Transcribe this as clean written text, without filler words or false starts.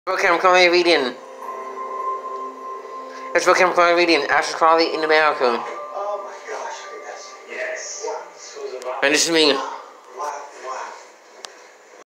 Welcome to my reading. Let's welcome to my reading. Aleister Crowley in America. Oh my gosh, yes. And this is me.